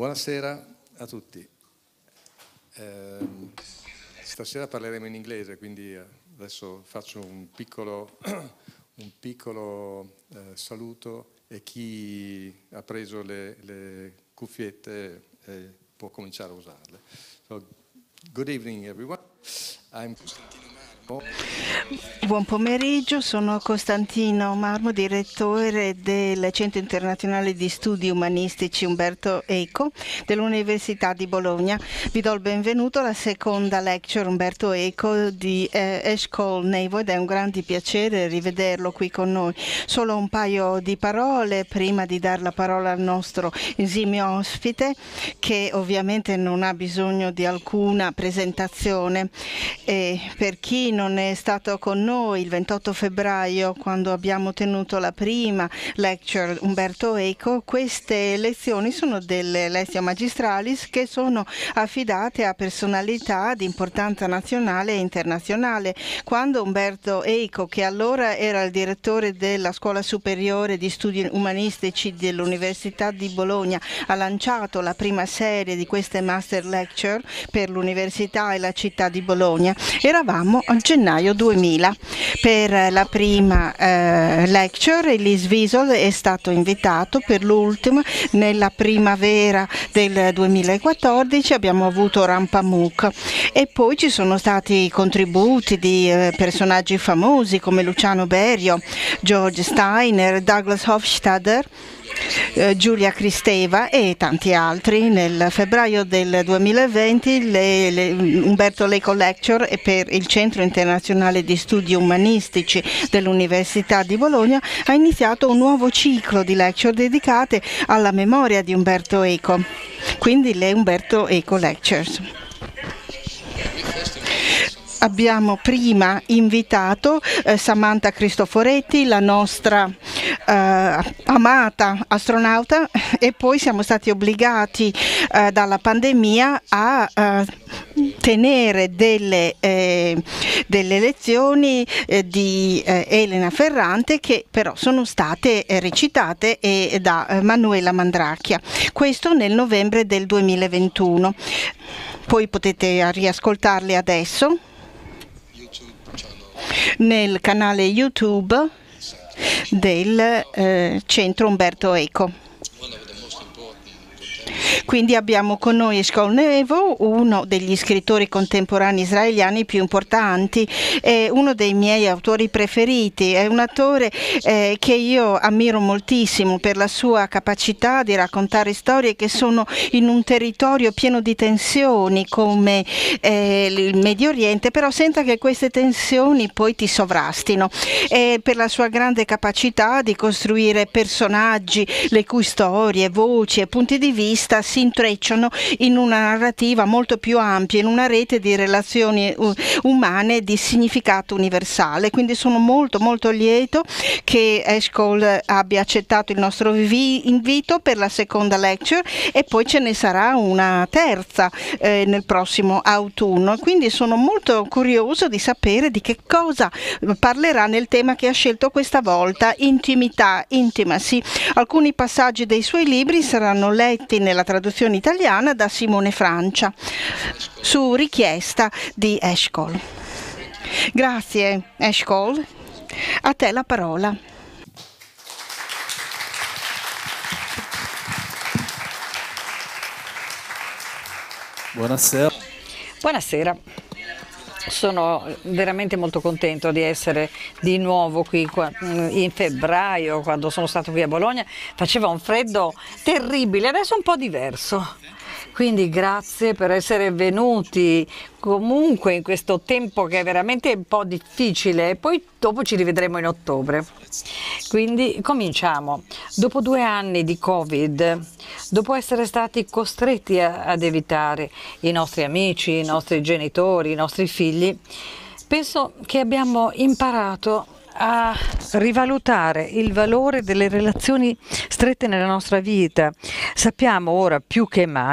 Buonasera a tutti. Stasera parleremo in inglese, quindi adesso faccio un piccolo saluto e chi ha preso le cuffiette può cominciare a usarle. So, good evening everyone. I'm Costantino Marmo. Buon pomeriggio, sono Costantino Marmo, direttore del Centro Internazionale di Studi Umanistici Umberto Eco dell'Università di Bologna. Vi do il benvenuto alla seconda lecture Umberto Eco di Eshkol Nevo ed è un grande piacere rivederlo qui con noi. Solo un paio di parole prima di dare la parola al nostro esimio ospite, che ovviamente non ha bisogno di alcuna presentazione. E per chi non è stato con noi il 28 febbraio quando abbiamo tenuto la prima lecture Umberto Eco, queste lezioni sono delle lezioni magistralis che sono affidate a personalità di importanza nazionale e internazionale. Quando Umberto Eco, che allora era il direttore della Scuola Superiore di Studi Umanistici dell'Università di Bologna, ha lanciato la prima serie di queste master lecture per l'Università e la città di Bologna, eravamo a gennaio 2000. Per la prima lecture Elise Wiesel è stato invitato, per l'ultima nella primavera del 2014 abbiamo avuto Ram Pamuk e poi ci sono stati contributi di personaggi famosi come Luciano Berio, George Steiner, Douglas Hofstadter, Giulia Kristeva e tanti altri. Nel febbraio del 2020 Umberto Eco Lecture per il Centro Internazionale di Studi Umanistici dell'Università di Bologna ha iniziato un nuovo ciclo di lecture dedicate alla memoria di Umberto Eco, quindi le Umberto Eco Lectures. Abbiamo prima invitato Samantha Cristoforetti, la nostra amata astronauta, e poi siamo stati obbligati dalla pandemia a tenere delle lezioni di Elena Ferrante, che però sono state recitate da Manuela Mandracchia. Questo nel novembre del 2021. Poi potete riascoltarle adesso nel canale YouTube del Centro Umberto Eco. Quindi abbiamo con noi Eshkol Nevo, uno degli scrittori contemporanei israeliani più importanti, è uno dei miei autori preferiti, è un autore che io ammiro moltissimo per la sua capacità di raccontare storie che sono in un territorio pieno di tensioni come il Medio Oriente, però senza che queste tensioni poi ti sovrastino, e per la sua grande capacità di costruire personaggi le cui storie, voci e punti di vista si intrecciano in una narrativa molto più ampia, in una rete di relazioni umane di significato universale. Quindi sono molto lieto che Eshkol abbia accettato il nostro invito per la seconda lecture, e poi ce ne sarà una terza nel prossimo autunno. Quindi sono molto curioso di sapere di che cosa parlerà nel tema che ha scelto questa volta: intimità, intimacy. Alcuni passaggi dei suoi libri saranno letti nella traduzione italiana da Simone Francia su richiesta di Eshkol. Grazie Eshkol, a te la parola. Buonasera. Buonasera. Sono veramente molto contento di essere di nuovo qui in febbraio, quando sono stato qui a Bologna. Faceva un freddo terribile, adesso è un po' diverso. Quindi grazie per essere venuti comunque in questo tempo che è veramente un po' difficile, e poi dopo ci rivedremo in ottobre. Quindi cominciamo. Dopo 2 anni di Covid, dopo essere stati costretti ad evitare i nostri amici, i nostri genitori, i nostri figli, penso che abbiamo imparato a rivalutare il valore delle relazioni strette nella nostra vita. Sappiamo ora più che mai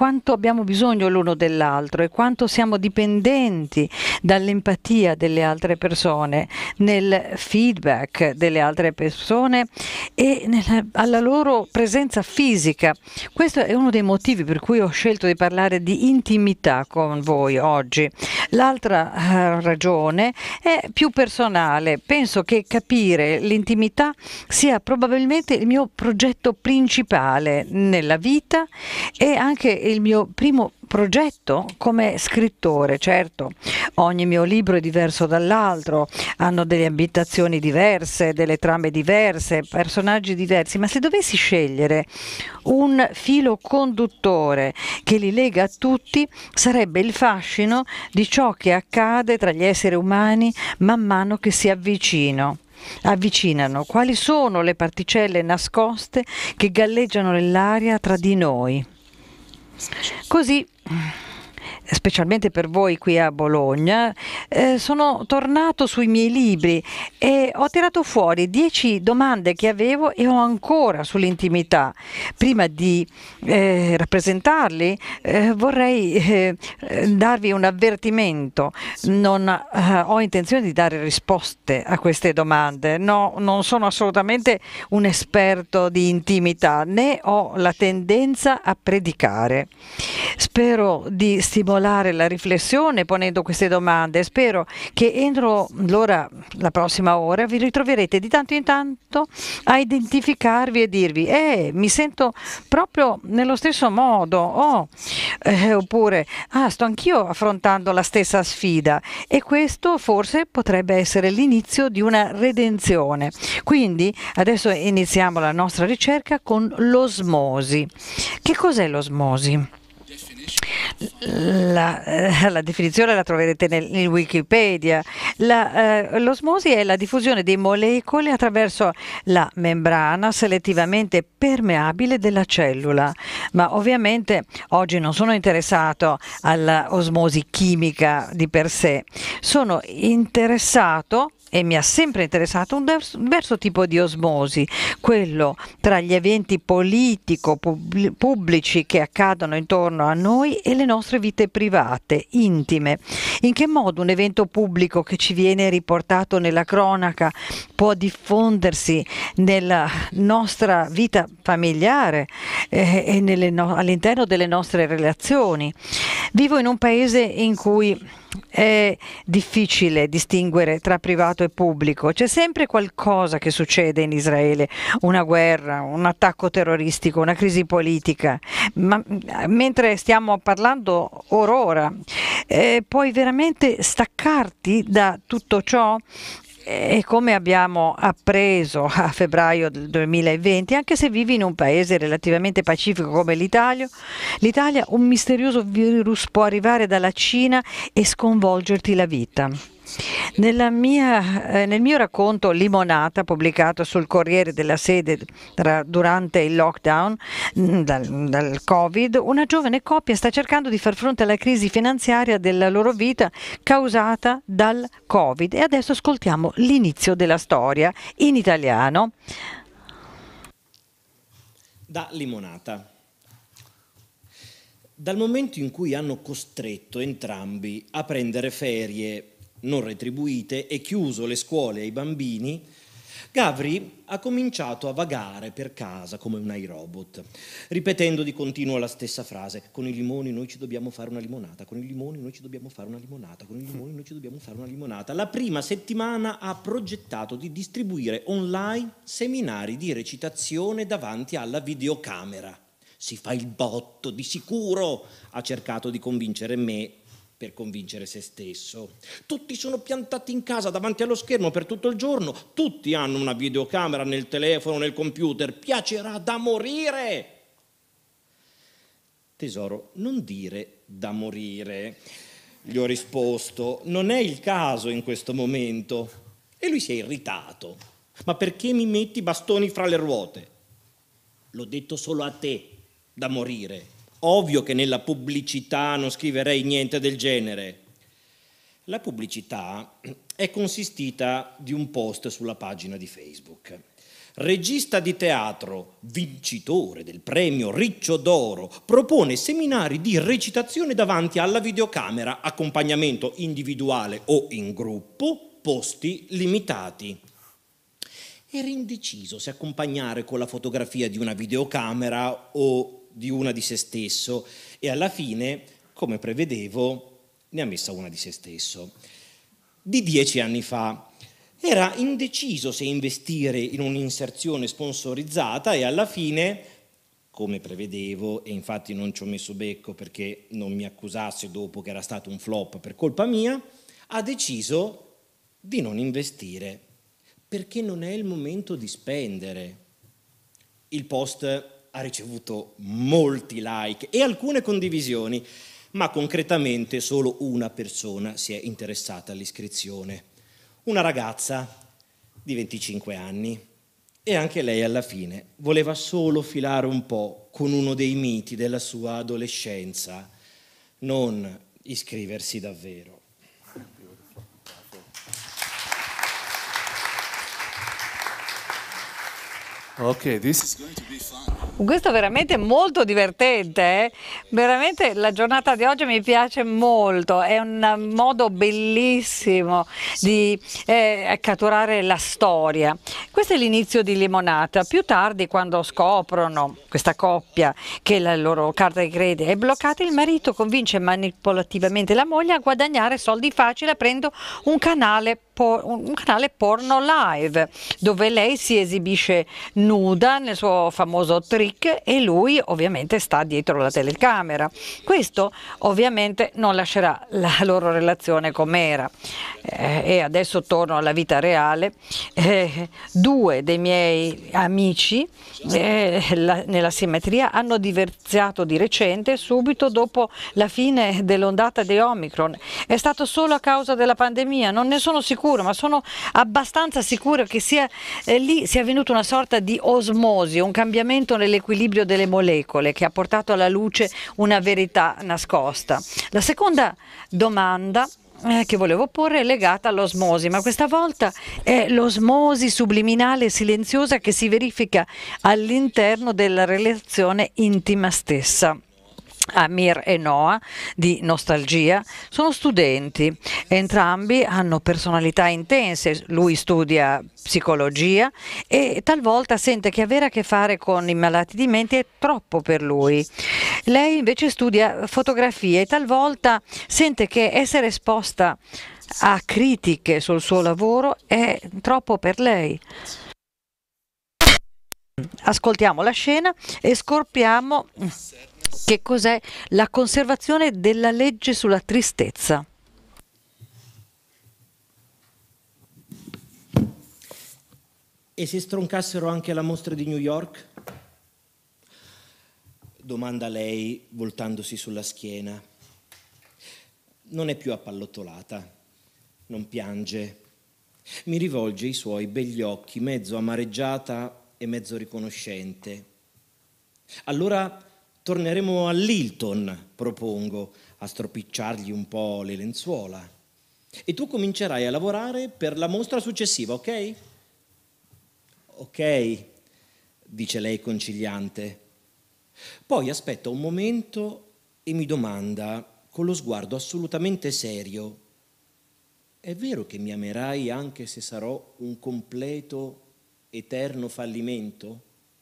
quanto abbiamo bisogno l'uno dell'altro e quanto siamo dipendenti dall'empatia delle altre persone, nel feedback delle altre persone e alla loro presenza fisica. Questo è uno dei motivi per cui ho scelto di parlare di intimità con voi oggi. L'altra ragione è più personale. Penso che capire l'intimità sia probabilmente il mio progetto principale nella vita e anche il mio primo progetto come scrittore. Certo, ogni mio libro è diverso dall'altro, hanno delle ambientazioni diverse, delle trame diverse, personaggi diversi, ma se dovessi scegliere un filo conduttore che li lega a tutti, sarebbe il fascino di ciò che accade tra gli esseri umani man mano che si avvicinano, quali sono le particelle nascoste che galleggiano nell'aria tra di noi. Così, specialmente per voi qui a Bologna, sono tornato sui miei libri e ho tirato fuori 10 domande che avevo e ho ancora sull'intimità. Prima di rappresentarli, vorrei darvi un avvertimento. Non ho intenzione di dare risposte a queste domande. No, non sono assolutamente un esperto di intimità, né ho la tendenza a predicare. Spero di stimolare la riflessione ponendo queste domande. Spero che entro la prossima ora vi ritroverete di tanto in tanto a identificarvi e dirvi mi sento proprio nello stesso modo, oppure sto anch'io affrontando la stessa sfida, e questo forse potrebbe essere l'inizio di una redenzione. Quindi adesso iniziamo la nostra ricerca con l'osmosi. Che cos'è l'osmosi? La definizione la troverete in Wikipedia. L'osmosi è la diffusione di molecole attraverso la membrana selettivamente permeabile della cellula, ma ovviamente oggi non sono interessato all'osmosi chimica di per sé, sono interessato e mi ha sempre interessato un diverso tipo di osmosi, quello tra gli eventi politico-pubblici che accadono intorno a noi e le nostre vite private, intime. In che modo un evento pubblico che ci viene riportato nella cronaca può diffondersi nella nostra vita familiare e all'interno delle nostre relazioni? Vivo in un paese in cui è difficile distinguere tra privato e pubblico. C'è sempre qualcosa che succede in Israele, una guerra, un attacco terroristico, una crisi politica. Ma mentre stiamo parlando ora, puoi veramente staccarti da tutto ciò? E come abbiamo appreso a febbraio del 2020, anche se vivi in un paese relativamente pacifico come l'Italia, un misterioso virus può arrivare dalla Cina e sconvolgerti la vita. Nel mio racconto Limonata, pubblicato sul Corriere della Sera durante il lockdown dal Covid, una giovane coppia sta cercando di far fronte alla crisi finanziaria della loro vita causata dal Covid. E adesso ascoltiamo l'inizio della storia in italiano. Da Limonata. Dal momento in cui hanno costretto entrambi a prendere ferie non retribuite e chiuso le scuole ai bambini, Gavri ha cominciato a vagare per casa come un iRobot, ripetendo di continuo la stessa frase: con i limoni noi ci dobbiamo fare una limonata, con i limoni noi ci dobbiamo fare una limonata, con i limoni noi ci dobbiamo fare una limonata. La prima settimana ha progettato di distribuire online seminari di recitazione davanti alla videocamera. Si fa il botto, di sicuro, ha cercato di convincere me per convincere se stesso. Tutti sono piantati in casa davanti allo schermo per tutto il giorno, tutti hanno una videocamera nel telefono, nel computer, piacerà da morire. Tesoro, non dire da morire, gli ho risposto, non è il caso in questo momento. E lui si è irritato. Ma perché mi metti i bastoni fra le ruote? L'ho detto solo a te, da morire. Ovvio che nella pubblicità non scriverei niente del genere. La pubblicità è consistita di un post sulla pagina di Facebook. regista di teatro, vincitore del premio Riccio d'Oro, propone seminari di recitazione davanti alla videocamera, accompagnamento individuale o in gruppo, posti limitati. Era indeciso se accompagnare con la fotografia di una videocamera o di una di se stesso e alla fine, come prevedevo, ne ha messa una di se stesso. Di 10 anni fa era indeciso se investire in un'inserzione sponsorizzata e alla fine, come prevedevo, e infatti non ci ho messo becco perché non mi accusasse dopo che era stato un flop per colpa mia, ha deciso di non investire perché non è il momento di spendere. Il post ha ricevuto molti like e alcune condivisioni, ma concretamente solo una persona si è interessata all'iscrizione. Una ragazza di 25 anni. E anche lei alla fine voleva solo filare un po' con uno dei miti della sua adolescenza, non iscriversi davvero. Okay, this is going to be fun. Questo è veramente molto divertente, eh? Veramente la giornata di oggi mi piace molto, è un modo bellissimo di catturare la storia. Questo è l'inizio di Limonata. Più tardi, quando scoprono questa coppia che la loro carta di credito è bloccata, il marito convince manipolativamente la moglie a guadagnare soldi facili aprendo un canale porno live dove lei si esibisce nuda nel suo famoso trick e lui ovviamente sta dietro la telecamera. Questo ovviamente non lascerà la loro relazione com'era. E adesso torno alla vita reale. Due dei miei amici nella simmetria hanno divorziato di recente, subito dopo la fine dell'ondata di Omicron. È stato solo a causa della pandemia, non ne sono sicuro, ma sono abbastanza sicuro che lì sia avvenuta una sorta di osmosi, un cambiamento nell'equilibrio delle molecole che ha portato alla luce una verità nascosta. La seconda domanda che volevo porre è legata all'osmosi, ma questa volta è l'osmosi subliminale e silenziosa che si verifica all'interno della relazione intima stessa. Amir e Noah di Nostalgia sono studenti, entrambi hanno personalità intense, lui studia psicologia e talvolta sente che avere a che fare con i malati di mente è troppo per lui. Lei invece studia fotografia e talvolta sente che essere esposta a critiche sul suo lavoro è troppo per lei. Ascoltiamo la scena e scopriamo che cos'è la conservazione della legge sulla tristezza. E se stroncassero anche la mostra di New York? Domanda lei voltandosi sulla schiena. Non è più appallottolata, non piange. Mi rivolge i suoi begli occhi, mezzo amareggiata e mezzo riconoscente. Allora torneremo all'Hilton, propongo, a stropicciargli un po' le lenzuola. E tu comincerai a lavorare per la mostra successiva, ok? Ok, dice lei conciliante. Poi aspetta un momento e mi domanda, con lo sguardo assolutamente serio, è vero che mi amerai anche se sarò un completo, eterno fallimento?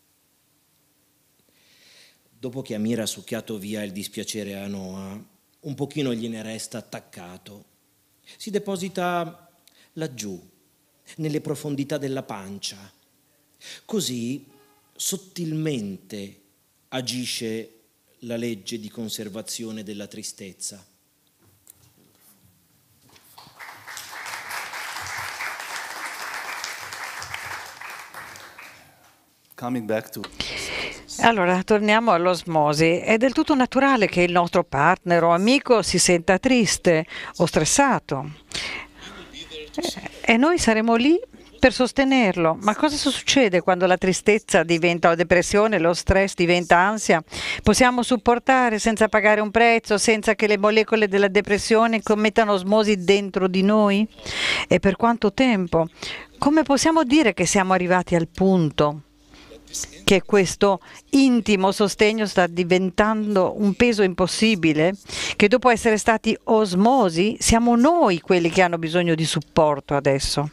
Dopo che Amir ha succhiato via il dispiacere a Noah, un pochino gliene resta attaccato. Si deposita laggiù, nelle profondità della pancia. Così, sottilmente, agisce la legge di conservazione della tristezza. Coming back to... Allora, torniamo all'osmosi. È del tutto naturale che il nostro partner o amico si senta triste o stressato. E noi saremo lì per sostenerlo. Ma cosa succede quando la tristezza diventa depressione, lo stress diventa ansia? Possiamo supportare senza pagare un prezzo, senza che le molecole della depressione commettano osmosi dentro di noi? E per quanto tempo? come possiamo dire che siamo arrivati al punto che questo intimo sostegno sta diventando un peso impossibile, che dopo essere stati osmosi siamo noi quelli che hanno bisogno di supporto adesso?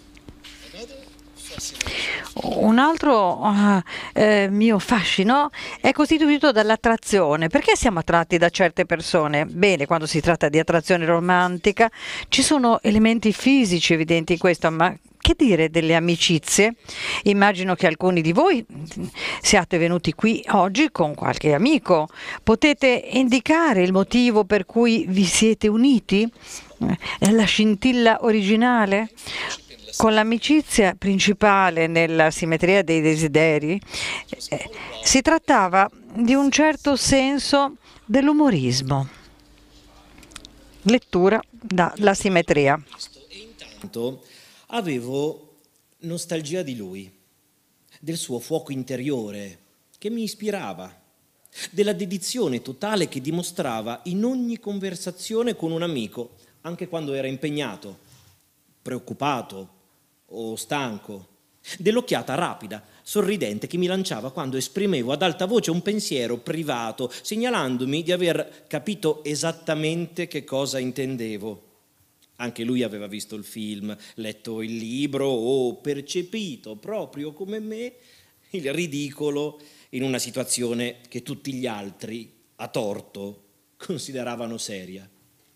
Un altro mio fascino è costituito dall'attrazione. Perché siamo attratti da certe persone? Bene, quando si tratta di attrazione romantica ci sono elementi fisici evidenti in questo, ma che dire delle amicizie? Immagino che alcuni di voi siate venuti qui oggi con qualche amico. Potete indicare il motivo per cui vi siete uniti? La scintilla originale? Con l'amicizia principale nella simmetria dei desideri si trattava di un certo senso dell'umorismo. Lettura dalla simmetria. E intanto avevo nostalgia di lui, del suo fuoco interiore che mi ispirava, della dedizione totale che dimostrava in ogni conversazione con un amico, anche quando era impegnato, preoccupato o stanco, dell'occhiata rapida, sorridente che mi lanciava quando esprimevo ad alta voce un pensiero privato, segnalandomi di aver capito esattamente che cosa intendevo. Anche lui aveva visto il film, letto il libro o percepito, proprio come me, il ridicolo in una situazione che tutti gli altri, a torto, consideravano seria.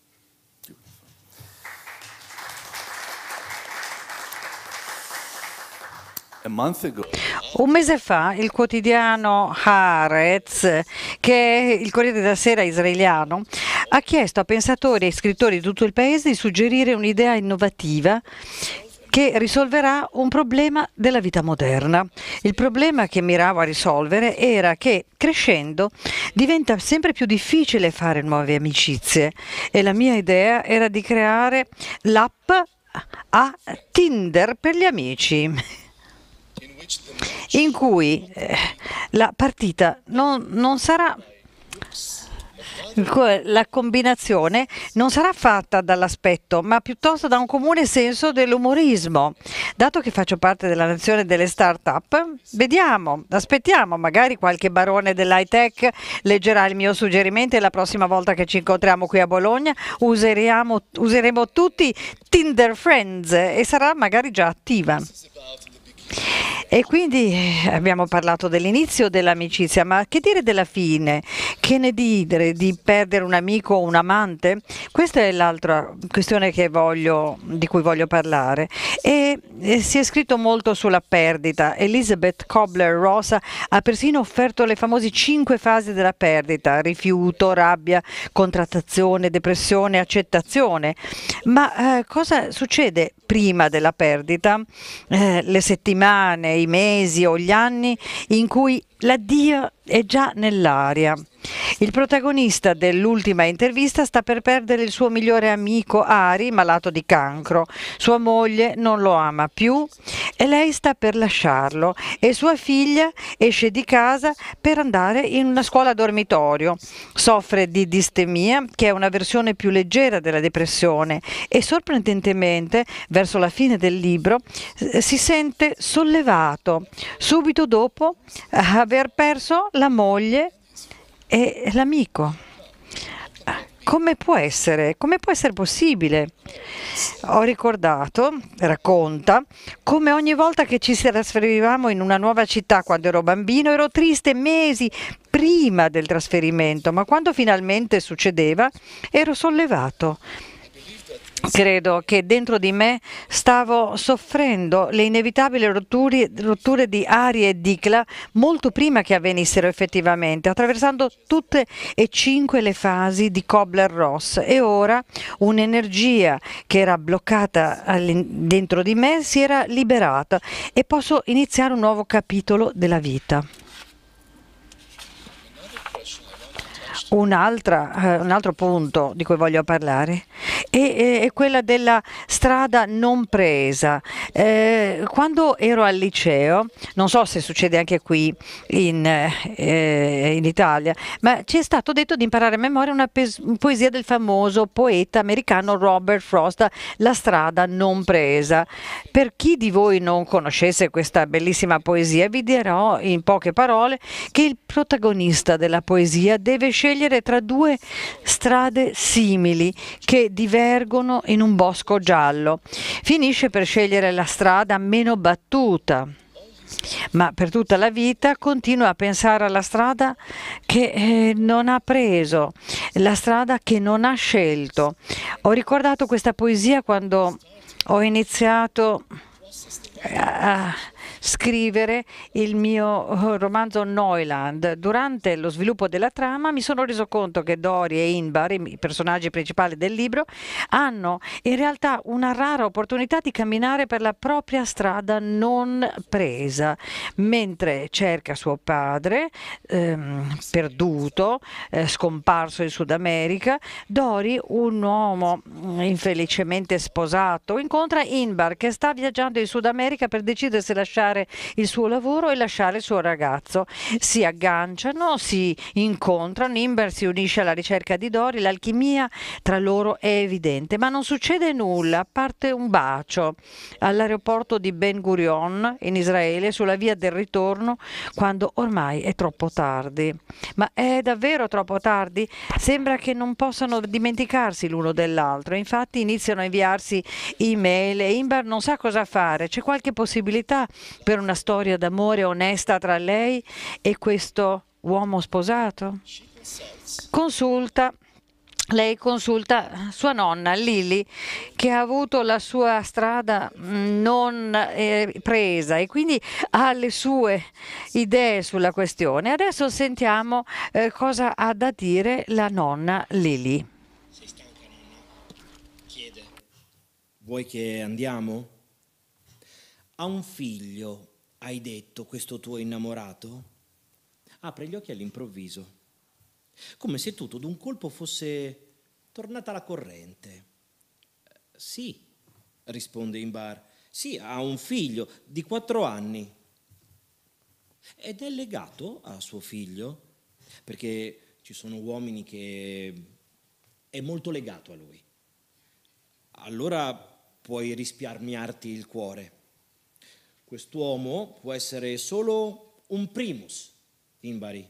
Un mese fa il quotidiano Haaretz, che è il Corriere della Sera israeliano, ha chiesto a pensatori e scrittori di tutto il paese di suggerire un'idea innovativa che risolverà un problema della vita moderna. Il problema che miravo a risolvere era che crescendo diventa sempre più difficile fare nuove amicizie e la mia idea era di creare l'app a Tinder per gli amici, in cui la partita non sarà, la combinazione non sarà fatta dall'aspetto, ma piuttosto da un comune senso dell'umorismo. Dato che faccio parte della nazione delle start-up, aspettiamo, magari qualche barone dell'high tech leggerà il mio suggerimento e la prossima volta che ci incontriamo qui a Bologna useremo tutti Tinder Friends e sarà magari già attiva. E quindi abbiamo parlato dell'inizio dell'amicizia, ma che dire della fine? Che ne dire di perdere un amico o un amante? Questa è l'altra questione di cui voglio parlare. E si è scritto molto sulla perdita. Elizabeth Kubler-Ross ha persino offerto le famose 5 fasi della perdita: rifiuto, rabbia, contrattazione, depressione, accettazione. Ma cosa succede prima della perdita? Le settimane, i mesi o gli anni in cui l'addio è già nell'aria. Il protagonista dell'ultima intervista sta per perdere il suo migliore amico Ari, malato di cancro. Sua moglie non lo ama più e lei sta per lasciarlo e sua figlia esce di casa per andare in una scuola dormitorio. Soffre di distemia, che è una versione più leggera della depressione, e sorprendentemente verso la fine del libro si sente sollevato subito dopo aver perso la moglie e l'amico. Come può essere possibile? Ho ricordato, racconta, come ogni volta che ci trasferivamo in una nuova città quando ero bambino ero triste mesi prima del trasferimento, ma quando finalmente succedeva ero sollevato. Credo che dentro di me stavo soffrendo le inevitabili rotture di Ari e Dikla molto prima che avvenissero effettivamente, attraversando tutte e 5 le fasi di Kubler-Ross, e ora un'energia che era bloccata dentro di me si era liberata e posso iniziare un nuovo capitolo della vita. un altro punto di cui voglio parlare è quella della strada non presa. Quando ero al liceo, non so se succede anche qui in Italia, ma ci è stato detto di imparare a memoria una poesia del famoso poeta americano Robert Frost, La strada non presa. Per chi di voi non conoscesse questa bellissima poesia, vi dirò in poche parole che il protagonista della poesia deve scegliere tra due strade simili che divergono in un bosco giallo. Finisce per scegliere la strada meno battuta, ma per tutta la vita continua a pensare alla strada che non ha preso, la strada che non ha scelto. Ho ricordato questa poesia quando ho iniziato a scrivere il mio romanzo Neuland. Durante lo sviluppo della trama mi sono reso conto che Dori e Inbar, i personaggi principali del libro, hanno in realtà una rara opportunità di camminare per la propria strada non presa. Mentre cerca suo padre, perduto, scomparso in Sud America, Dori, un uomo infelicemente sposato, incontra Inbar che sta viaggiando in Sud America per decidere se lasciare il suo lavoro e lasciare il suo ragazzo. Si agganciano, si incontrano, Inbar si unisce alla ricerca di Dori, l'alchimia tra loro è evidente, ma non succede nulla a parte un bacio all'aeroporto di Ben Gurion in Israele sulla via del ritorno, quando ormai è troppo tardi. Ma è davvero troppo tardi? Sembra che non possano dimenticarsi l'uno dell'altro, infatti iniziano a inviarsi email e Inbar non sa cosa fare. C'è qualche possibilità per una storia d'amore onesta tra lei e questo uomo sposato? Lei consulta sua nonna Lily, che ha avuto la sua strada non presa e quindi ha le sue idee sulla questione. Adesso sentiamo cosa ha da dire la nonna Lily. Sei stanca, nonna? Chiede. Vuoi che andiamo? Ha un figlio, hai detto, questo tuo innamorato? Apre gli occhi all'improvviso, come se tutto d'un colpo fosse tornata alla corrente. Sì, risponde Inbar, sì, ha un figlio di 4 anni. Ed è legato a suo figlio? Perché ci sono uomini che è molto legato a lui. Allora puoi risparmiarti il cuore. Quest'uomo può essere solo un primus, Inbari.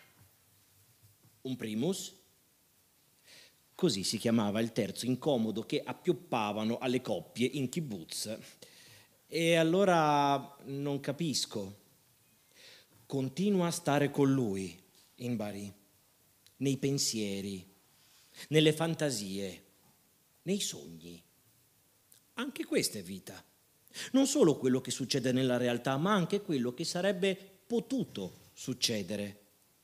Un primus? Così si chiamava il terzo incomodo che appioppavano alle coppie in kibbutz. E allora non capisco. Continua a stare con lui, Inbari, nei pensieri, nelle fantasie, nei sogni. Anche questa è vita. Non solo quello che succede nella realtà, ma anche quello che sarebbe potuto succedere.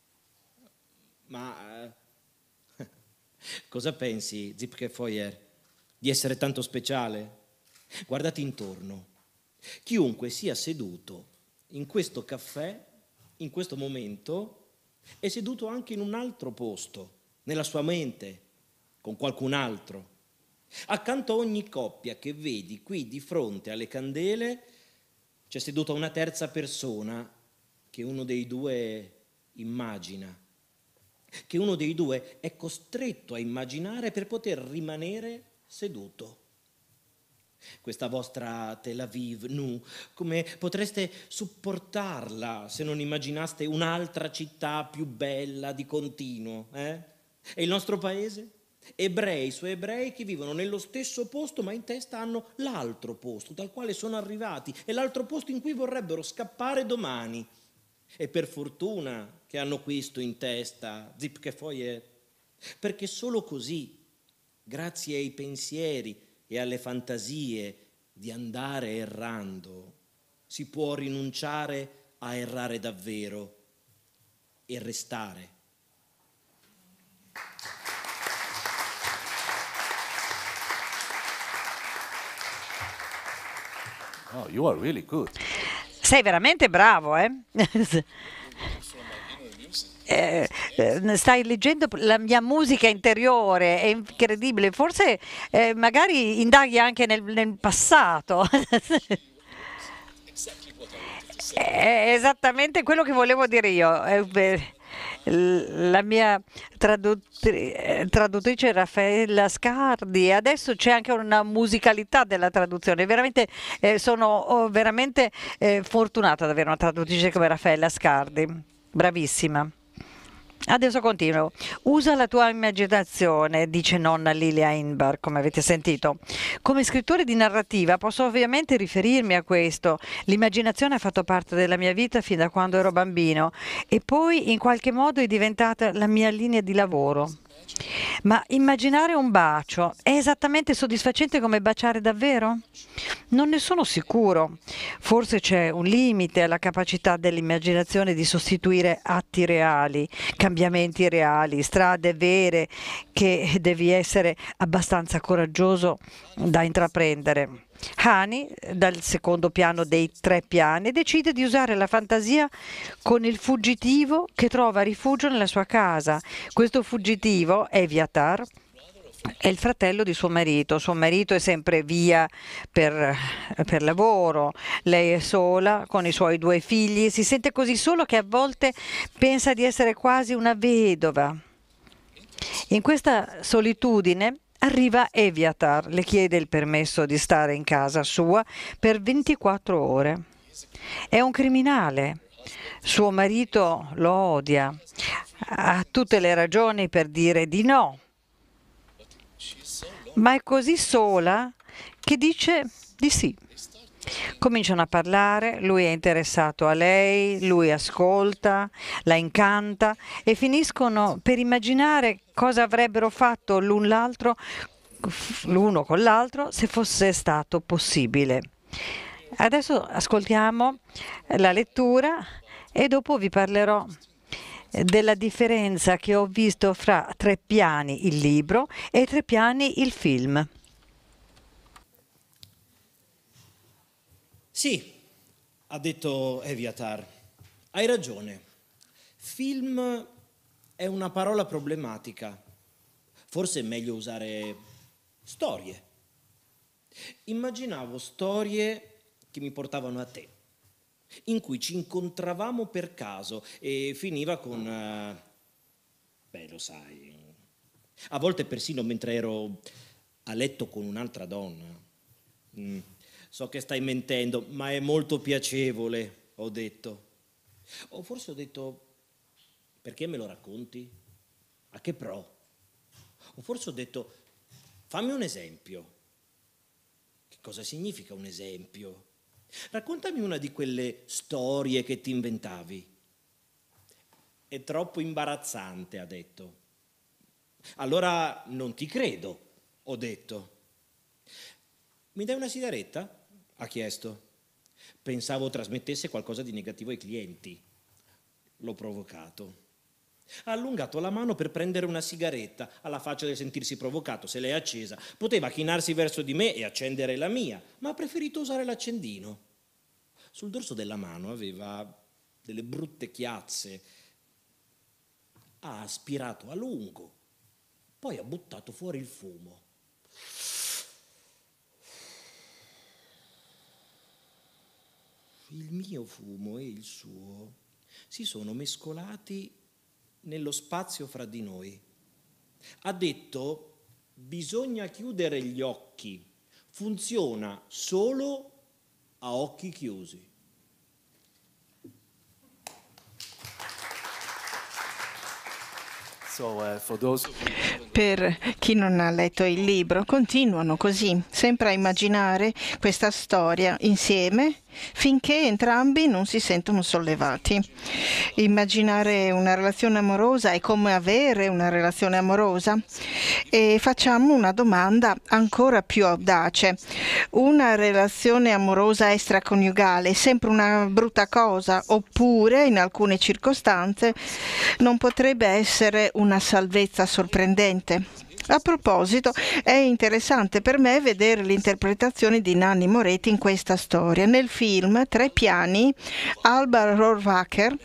Ma cosa pensi, Zipke Foyer, di essere tanto speciale? Guardati intorno. Chiunque sia seduto in questo caffè, in questo momento, è seduto anche in un altro posto, nella sua mente, con qualcun altro. Accanto a ogni coppia che vedi qui di fronte alle candele c'è seduta una terza persona che uno dei due immagina, che uno dei due è costretto a immaginare per poter rimanere seduto. Questa vostra Tel Aviv, come potreste supportarla se non immaginaste un'altra città più bella di continuo? E il nostro paese? Ebrei su ebrei che vivono nello stesso posto ma in testa hanno l'altro posto dal quale sono arrivati e l'altro posto in cui vorrebbero scappare domani. E per fortuna che hanno questo in testa, Zipke Foyer, perché solo così, grazie ai pensieri e alle fantasie di andare errando, si può rinunciare a errare davvero e restare. Oh, you are really good. Sei veramente bravo, eh? Stai leggendo la mia musica interiore, è incredibile, forse magari indaghi anche nel passato. È esattamente quello che volevo dire io. La mia traduttrice Raffaella Scardi, e adesso c'è anche una musicalità della traduzione. Veramente sono veramente fortunata ad avere una traduttrice come Raffaella Scardi, bravissima. Adesso continuo. Usa la tua immaginazione, dice nonna Lilia Inbar, come avete sentito. Come scrittore di narrativa posso ovviamente riferirmi a questo. L'immaginazione ha fatto parte della mia vita fin da quando ero bambino e poi in qualche modo è diventata la mia linea di lavoro. Ma immaginare un bacio è esattamente soddisfacente come baciare davvero? Non ne sono sicuro. Forse c'è un limite alla capacità dell'immaginazione di sostituire atti reali, cambiamenti reali, strade vere che devi essere abbastanza coraggioso da intraprendere. Hani, dal secondo piano dei 3 piani, decide di usare la fantasia con il fuggitivo che trova rifugio nella sua casa. Questo fuggitivo, Eviatar, è il fratello di suo marito. Suo marito è sempre via per lavoro, lei è sola con i suoi 2 figli, si sente così solo che a volte pensa di essere quasi una vedova. In questa solitudine arriva Eviatar, le chiede il permesso di stare in casa sua per 24 ore. È un criminale. Suo marito lo odia. Ha tutte le ragioni per dire di no. Ma è così sola che dice di sì. Cominciano a parlare, lui è interessato a lei, lui ascolta, la incanta e finiscono per immaginare cosa avrebbero fatto l'uno con l'altro se fosse stato possibile. Adesso ascoltiamo la lettura e dopo vi parlerò della differenza che ho visto fra 3 piani il libro e 3 piani il film. Sì, ha detto Eviatar, hai ragione. Film è una parola problematica. Forse è meglio usare storie. Immaginavo storie che mi portavano a te, in cui ci incontravamo per caso e finiva con... lo sai, a volte persino mentre ero a letto con un'altra donna. So che stai mentendo, ma è molto piacevole, ho detto. O forse ho detto, perché me lo racconti? A che pro? O forse ho detto, fammi un esempio. Che cosa significa un esempio? Raccontami una di quelle storie che ti inventavi. È troppo imbarazzante, ha detto. Allora non ti credo, ho detto. Mi dai una sigaretta? Ha chiesto. Pensavo trasmettesse qualcosa di negativo ai clienti. L'ho provocato. Ha allungato la mano per prendere una sigaretta, alla faccia del sentirsi provocato. Se l'è accesa, poteva chinarsi verso di me e accendere la mia, ma ha preferito usare l'accendino. Sul dorso della mano aveva delle brutte chiazze. Ha aspirato a lungo, poi ha buttato fuori il fumo. Il mio fumo e il suo si sono mescolati nello spazio fra di noi. Ha detto, bisogna chiudere gli occhi, funziona solo a occhi chiusi. Per chi non ha letto il libro, continuano così, sempre a immaginare questa storia insieme finché entrambi non si sentono sollevati. Immaginare una relazione amorosa è come avere una relazione amorosa. E facciamo una domanda ancora più audace. Una relazione amorosa extraconiugale è sempre una brutta cosa, oppure in alcune circostanze non potrebbe essere una salvezza sorprendente? A proposito, è interessante per me vedere l'interpretazione di Nanni Moretti in questa storia. Nel film Tre piani, Alba Rohrwacher,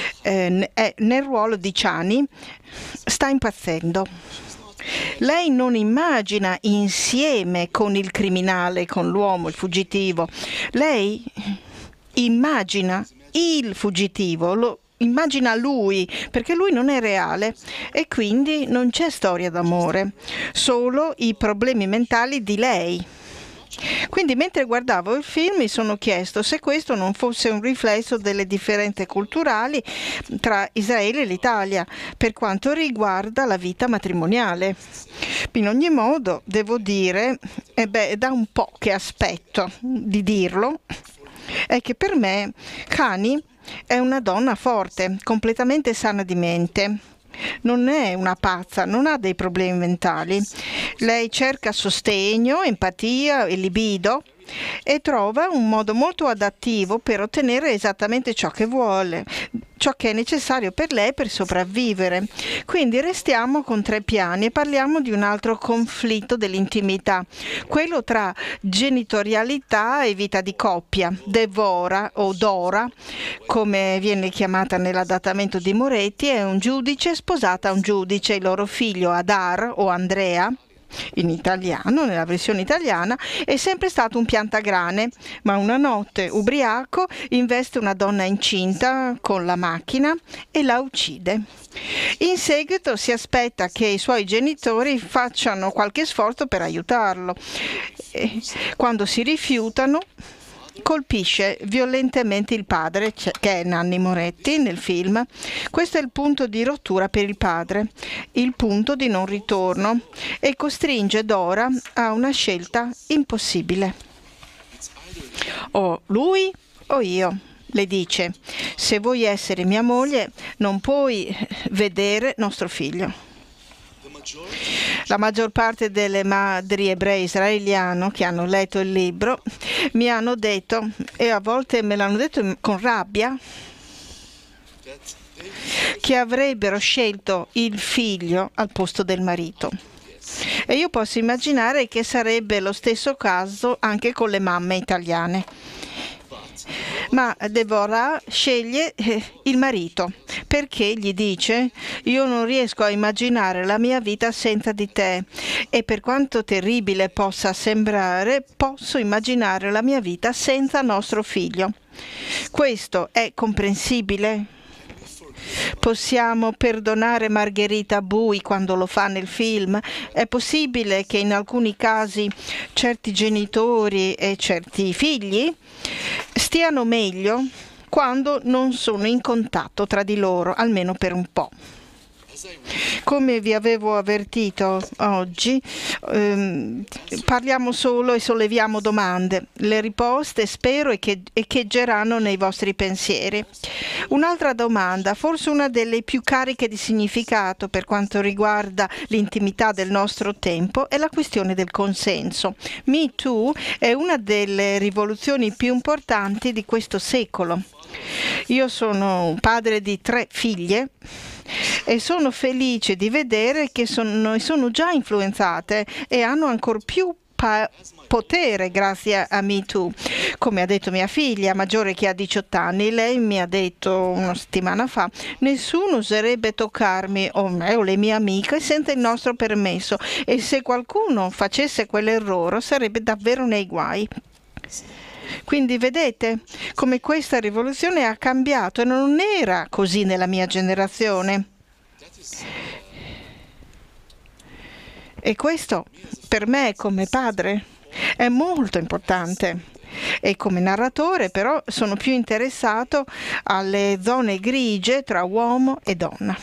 nel ruolo di Chani, sta impazzendo. Lei non immagina insieme con il criminale, con l'uomo, il fuggitivo. Lei immagina il fuggitivo, immagina lui, perché lui non è reale e quindi non c'è storia d'amore, solo i problemi mentali di lei. Quindi mentre guardavo il film mi sono chiesto se questo non fosse un riflesso delle differenze culturali tra Israele e l'Italia per quanto riguarda la vita matrimoniale. In ogni modo devo dire, è da un po' che aspetto di dirlo, è che per me Hani è una donna forte, completamente sana di mente. Non è una pazza, non ha dei problemi mentali. Lei cerca sostegno, empatia e libido e trova un modo molto adattivo per ottenere esattamente ciò che vuole, ciò che è necessario per lei per sopravvivere. Quindi restiamo con Tre piani e parliamo di un altro conflitto dell'intimità, quello tra genitorialità e vita di coppia. Devora o Dora, come viene chiamata nell'adattamento di Moretti, è un giudice sposata a un giudice. Il loro figlio Adar o Andrea, in italiano, nella versione italiana, è sempre stato un piantagrane, ma una notte ubriaco investe una donna incinta con la macchina e la uccide. In seguito si aspetta che i suoi genitori facciano qualche sforzo per aiutarlo. Quando si rifiutano, colpisce violentemente il padre, che è Nanni Moretti nel film. Questo è il punto di rottura per il padre, il punto di non ritorno, e costringe Dora a una scelta impossibile. O lui o io, le dice. Se vuoi essere mia moglie, non puoi vedere nostro figlio. La maggior parte delle madri ebree israeliane che hanno letto il libro mi hanno detto, e a volte me l'hanno detto con rabbia, che avrebbero scelto il figlio al posto del marito. E io posso immaginare che sarebbe lo stesso caso anche con le mamme italiane. Ma Deborah sceglie il marito perché gli dice: io non riesco a immaginare la mia vita senza di te e per quanto terribile possa sembrare, posso immaginare la mia vita senza nostro figlio. Questo è comprensibile? Possiamo perdonare Margherita Bui quando lo fa nel film? È possibile che in alcuni casi certi genitori e certi figli stiano meglio quando non sono in contatto tra di loro, almeno per un po'. Come vi avevo avvertito oggi, parliamo solo e solleviamo domande. Le risposte spero echeggeranno nei vostri pensieri. Un'altra domanda, forse una delle più cariche di significato per quanto riguarda l'intimità del nostro tempo, è la questione del consenso. Me Too è una delle rivoluzioni più importanti di questo secolo. Io sono un padre di 3 figlie e sono felice di vedere che sono già influenzate e hanno ancora più potere grazie a Me Too. Come ha detto mia figlia maggiore che ha 18 anni, lei mi ha detto una settimana fa: nessuno oserebbe toccarmi o me o le mie amiche senza il nostro permesso, e se qualcuno facesse quell'errore sarebbe davvero nei guai. Quindi vedete come questa rivoluzione ha cambiato e non era così nella mia generazione. E questo per me come padre è molto importante. E come narratore però sono più interessato alle zone grigie tra uomo e donna.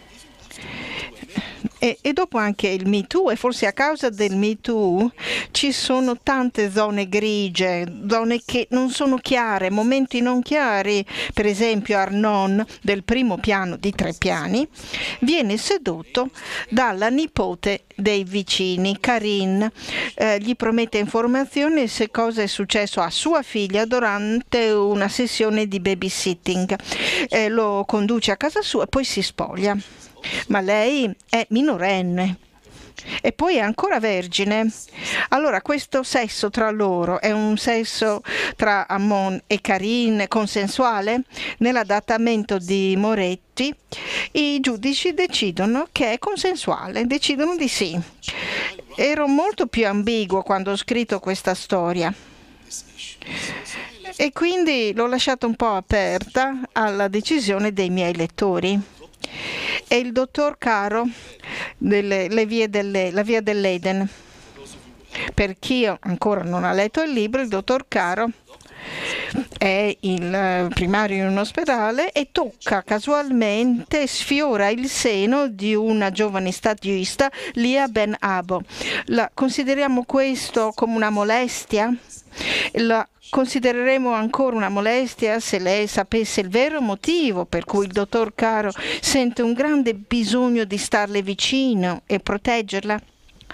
E dopo anche il Me Too, e forse a causa del Me Too ci sono tante zone grigie, zone che non sono chiare, momenti non chiari. Per esempio Arnon, del primo piano di 3 piani, viene sedotto dalla nipote dei vicini, Karin. Gli promette informazioni su cosa è successo a sua figlia durante una sessione di babysitting. Lo conduce a casa sua e poi si spoglia. Ma lei è minorenne. e poi è ancora vergine. Allora questo sesso tra loro è un sesso tra Ammon e Karin consensuale? Nell'adattamento di Moretti i giudici decidono che è consensuale, decidono di sì. Ero molto più ambiguo quando ho scritto questa storia e quindi l'ho lasciata un po' aperta alla decisione dei miei lettori. E il dottor Caro la via dell'Eden. Per chi ancora non ha letto il libro, il dottor Caro è il primario in un ospedale e tocca casualmente, sfiora il seno di una giovane stagista, Lia Ben Abo. Consideriamo questo come una molestia? La considereremo ancora una molestia se lei sapesse il vero motivo per cui il dottor Caro sente un grande bisogno di starle vicino e proteggerla?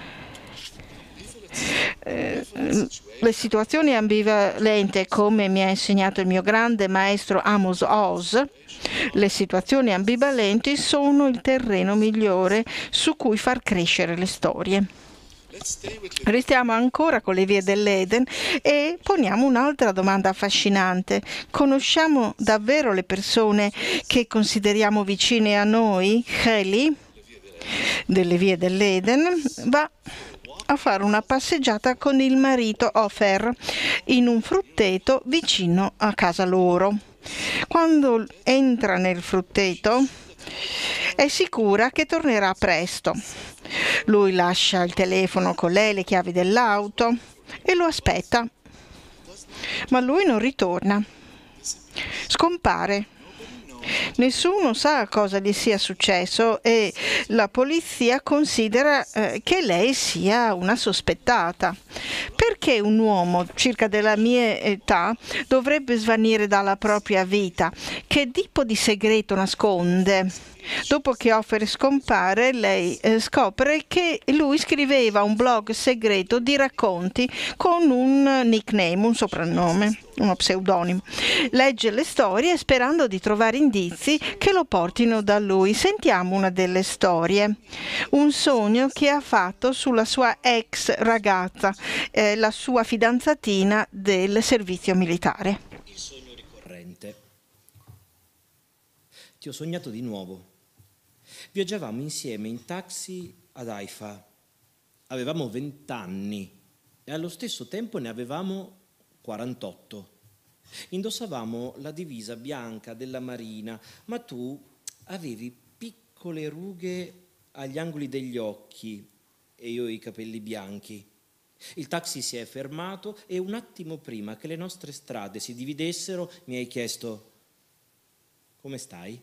Le situazioni ambivalenti, come mi ha insegnato il mio grande maestro Amos Oz, le situazioni ambivalenti sono il terreno migliore su cui far crescere le storie. Restiamo ancora con le vie dell'Eden e poniamo un'altra domanda affascinante. Conosciamo davvero le persone che consideriamo vicine a noi? Heli, delle vie dell'Eden, va a fare una passeggiata con il marito Ofer in un frutteto vicino a casa loro. Quando entra nel frutteto è sicura che tornerà presto. Lui lascia il telefono con lei, le chiavi dell'auto e lo aspetta. Ma lui non ritorna. Scompare. Nessuno sa cosa gli sia successo e la polizia considera che lei sia una sospettata. Perché un uomo circa della mia età dovrebbe svanire dalla propria vita? Che tipo di segreto nasconde? Dopo che Ofer scompare, lei scopre che lui scriveva un blog segreto di racconti con un nickname, un soprannome, uno pseudonimo. Legge le storie sperando di trovare indizi che lo portino da lui. Sentiamo una delle storie. Un sogno che ha fatto sulla sua ex ragazza, la sua fidanzatina del servizio militare. Il sogno ricorrente. Ti ho sognato di nuovo. Viaggiavamo insieme in taxi ad Haifa. Avevamo 20 anni e allo stesso tempo ne avevamo 48. Indossavamo la divisa bianca della Marina, ma tu avevi piccole rughe agli angoli degli occhi e io i capelli bianchi. Il taxi si è fermato e un attimo prima che le nostre strade si dividessero mi hai chiesto: come stai?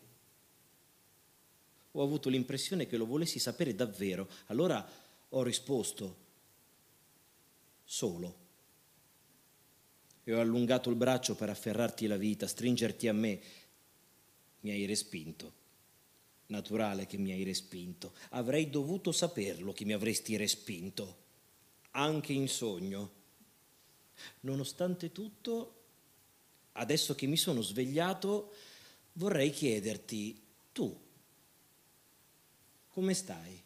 Ho avuto l'impressione che lo volessi sapere davvero. Allora ho risposto: solo. E ho allungato il braccio per afferrarti la vita, stringerti a me. Mi hai respinto. Naturale che mi hai respinto. Avrei dovuto saperlo che mi avresti respinto, anche in sogno. Nonostante tutto, adesso che mi sono svegliato, vorrei chiederti: tu come stai?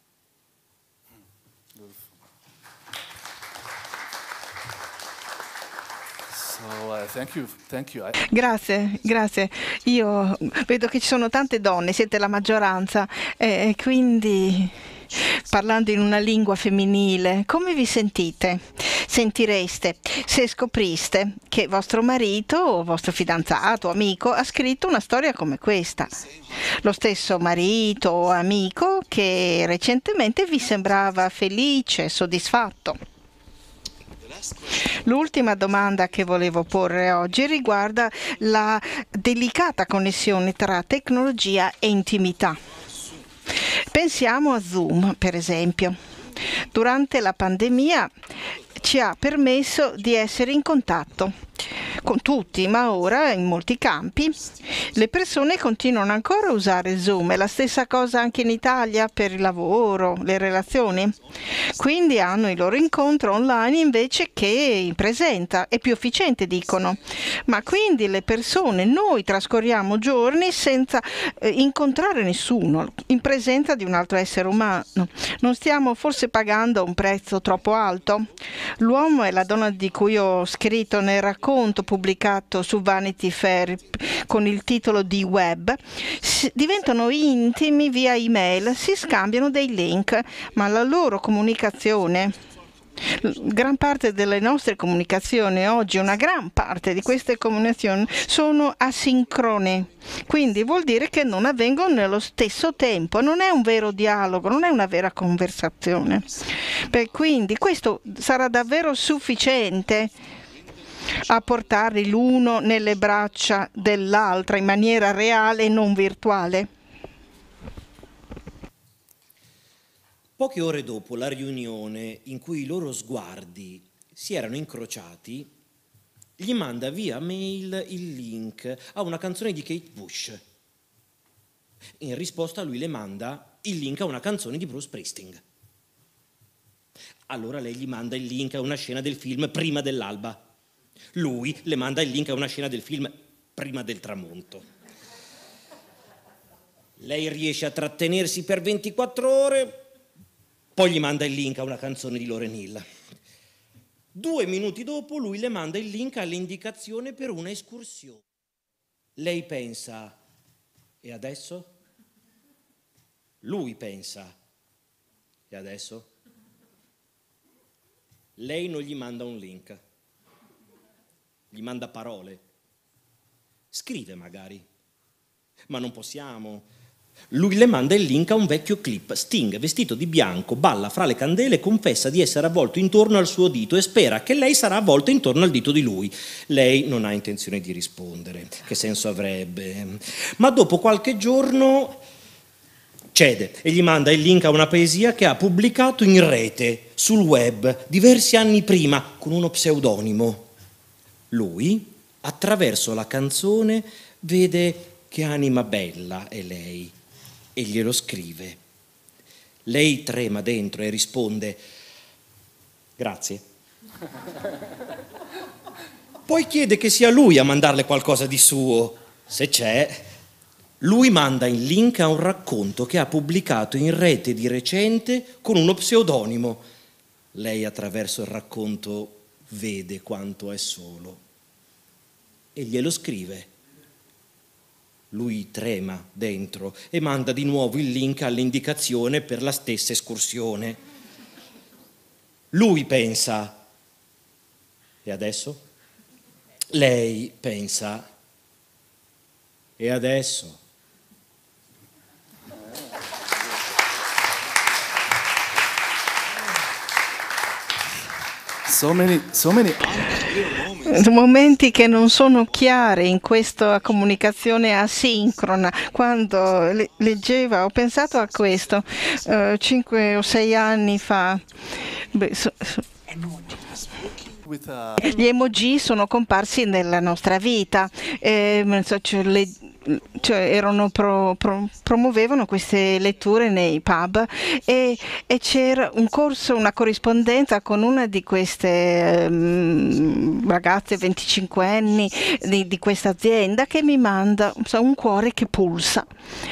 Thank you. Grazie. Io vedo che ci sono tante donne, siete la maggioranza, e quindi parlando in una lingua femminile, come vi sentireste se scopriste che vostro marito o vostro fidanzato o amico ha scritto una storia come questa? Lo stesso marito o amico che recentemente vi sembrava felice, soddisfatto. L'ultima domanda che volevo porre oggi riguarda la delicata connessione tra tecnologia e intimità. Pensiamo a Zoom, per esempio. Durante la pandemia ci ha permesso di essere in contatto. con tutti, ma ora in molti campi le persone continuano ancora a usare Zoom. È la stessa cosa anche in Italia per il lavoro, le relazioni. Quindi hanno il loro incontro online invece che in presenza. È più efficiente, dicono. Ma quindi le persone, noi trascorriamo giorni senza incontrare nessuno in presenza di un altro essere umano. Non stiamo forse pagando un prezzo troppo alto? L'uomo e la donna di cui ho scritto nel racconto pubblicato su Vanity Fair con il titolo di Web diventano intimi via email, si scambiano dei link, ma la loro comunicazione, gran parte delle nostre comunicazioni oggi, una gran parte di queste comunicazioni sono asincrone, quindi vuol dire che non avvengono nello stesso tempo, non è un vero dialogo, non è una vera conversazione. Quindi questo sarà davvero sufficiente a portarli l'uno nelle braccia dell'altra in maniera reale e non virtuale. Poche ore dopo la riunione in cui i loro sguardi si erano incrociati, gli manda via mail il link a una canzone di Kate Bush. In risposta lui le manda il link a una canzone di Bruce Springsteen. Allora lei gli manda il link a una scena del film Prima dell'alba. Lui le manda il link a una scena del film Prima del tramonto. Lei riesce a trattenersi per 24 ore, poi gli manda il link a una canzone di Lauryn Hill. 2 minuti dopo lui le manda il link all'indicazione per una escursione. Lei pensa, e adesso? Lui pensa, e adesso? Lei non gli manda un link, gli manda parole. Scrive magari, ma non possiamo. Lui le manda il link a un vecchio clip. Sting, vestito di bianco, balla fra le candele e confessa di essere avvolto intorno al suo dito e spera che lei sarà avvolta intorno al dito di lui. Lei non ha intenzione di rispondere. Che senso avrebbe? Ma dopo qualche giorno cede e gli manda il link a una poesia che ha pubblicato in rete, sul web, diversi anni prima, con uno pseudonimo. Lui, attraverso la canzone, vede che anima bella è lei e glielo scrive. Lei trema dentro e risponde: grazie. Poi chiede che sia lui a mandarle qualcosa di suo, se c'è. Lui manda il link a un racconto che ha pubblicato in rete di recente con uno pseudonimo. Lei attraverso il racconto vede quanto è solo e glielo scrive. Lui trema dentro e manda di nuovo il link all'indicazione per la stessa escursione. Lui pensa, e adesso? Lei pensa, e adesso? So many momenti che non sono chiari in questa comunicazione asincrona. Quando leggevo, ho pensato a questo 5 o 6 anni fa. Gli emoji sono comparsi nella nostra vita, promuovevano queste letture nei pub e c'era un corso, una corrispondenza con una di queste ragazze 25enni di questa azienda che mi manda un cuore che pulsa.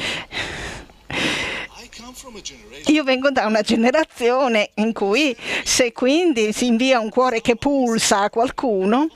Io vengo da una generazione in cui se quindi si invia un cuore che pulsa a qualcuno,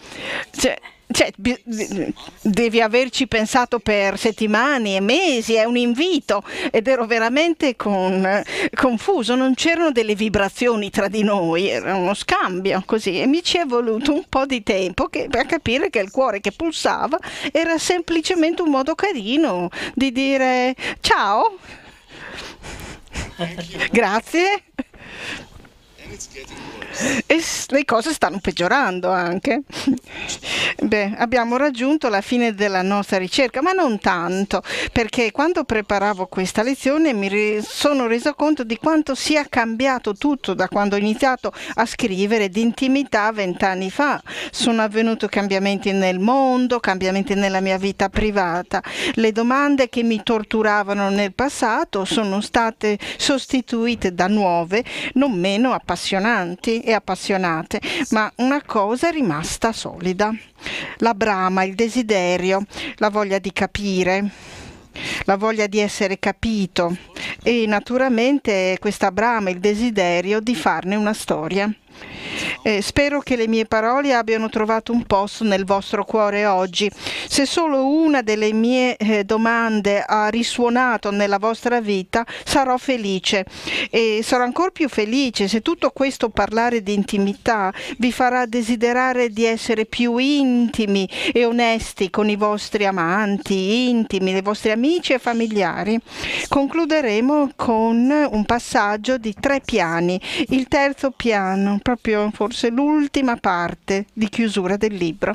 devi averci pensato per settimane e mesi, è un invito, ed ero veramente confuso, non c'erano delle vibrazioni tra di noi, era uno scambio così, e mi ci è voluto un po' di tempo per capire che il cuore che pulsava era semplicemente un modo carino di dire ciao. Grazie. E le cose stanno peggiorando anche. Beh, abbiamo raggiunto la fine della nostra ricerca, ma non tanto, perché quando preparavo questa lezione sono reso conto di quanto sia cambiato tutto da quando ho iniziato a scrivere di intimità 20 anni fa. Sono avvenuti cambiamenti nel mondo, cambiamenti nella mia vita privata. Le domande che mi torturavano nel passato sono state sostituite da nuove, non meno appassionanti e appassionate, ma una cosa è rimasta solida: la brama, il desiderio, la voglia di capire, la voglia di essere capito e naturalmente questa brama, il desiderio di farne una storia. Spero che le mie parole abbiano trovato un posto nel vostro cuore oggi. Se solo una delle mie domande ha risuonato nella vostra vita, sarò felice, e sarò ancora più felice se tutto questo parlare di intimità vi farà desiderare di essere più intimi e onesti con i vostri amanti, intimi, i vostri amici e familiari. Concluderemo con un passaggio di 3 piani, il terzo piano, proprio forse l'ultima parte di chiusura del libro.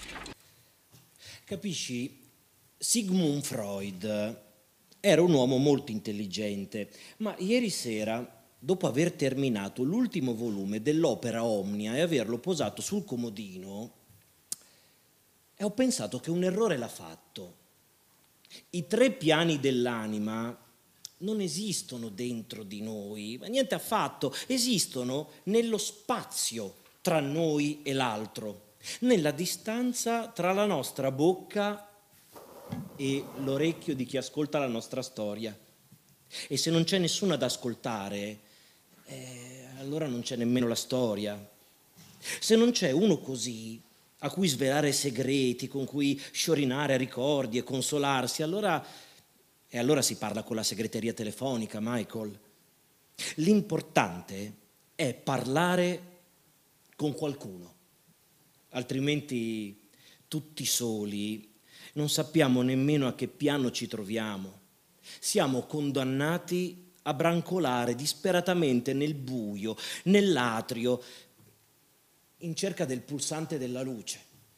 Capisci, Sigmund Freud era un uomo molto intelligente, ma ieri sera, dopo aver terminato l'ultimo volume dell'opera Omnia e averlo posato sul comodino, ho pensato che un errore l'ha fatto. I 3 piani dell'anima non esistono dentro di noi, ma niente affatto, esistono nello spazio tra noi e l'altro, nella distanza tra la nostra bocca e l'orecchio di chi ascolta la nostra storia. E se non c'è nessuno ad ascoltare, allora non c'è nemmeno la storia. Se non c'è uno così, a cui svelare segreti, con cui sciorinare ricordi e consolarsi, allora si parla con la segreteria telefonica, Michael. L'importante è parlare con qualcuno, altrimenti tutti soli non sappiamo nemmeno a che piano ci troviamo. Siamo condannati a brancolare disperatamente nel buio, nell'atrio, in cerca del pulsante della luce.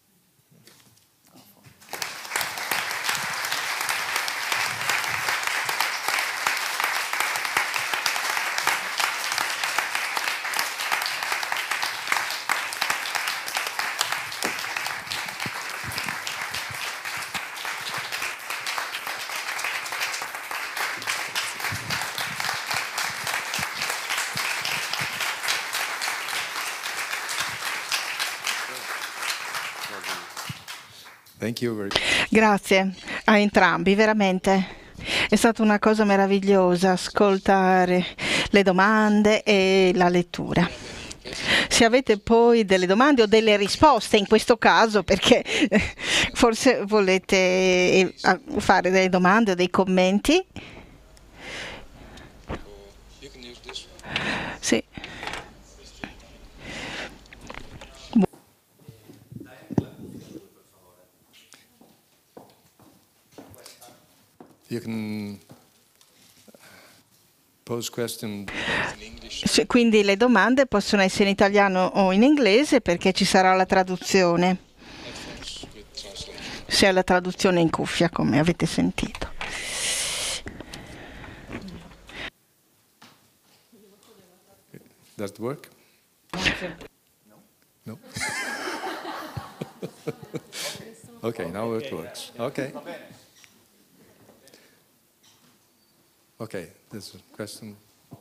Thank you very much. Grazie a entrambi, veramente. È stata una cosa meravigliosa ascoltare le domande e la lettura. Se avete poi delle domande o delle risposte in questo caso, perché forse volete fare delle domande o dei commenti. Sì. You can pose questions in English. Quindi le domande possono essere in italiano o in inglese, perché ci sarà la traduzione. C'è la traduzione in cuffia, come avete sentito. Does it work? No? Okay, now it works. Okay. Okay, this is a question.